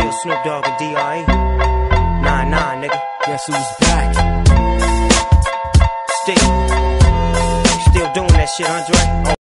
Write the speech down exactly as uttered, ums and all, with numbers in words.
Still Snoop Dogg and D R E. Nah, nah, nigga. Guess who's back? Still. Still doing that shit, Andre?